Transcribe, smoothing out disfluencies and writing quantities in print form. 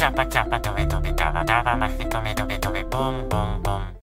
パチャパドベドベダバダバマシトメドベドベボンボンボン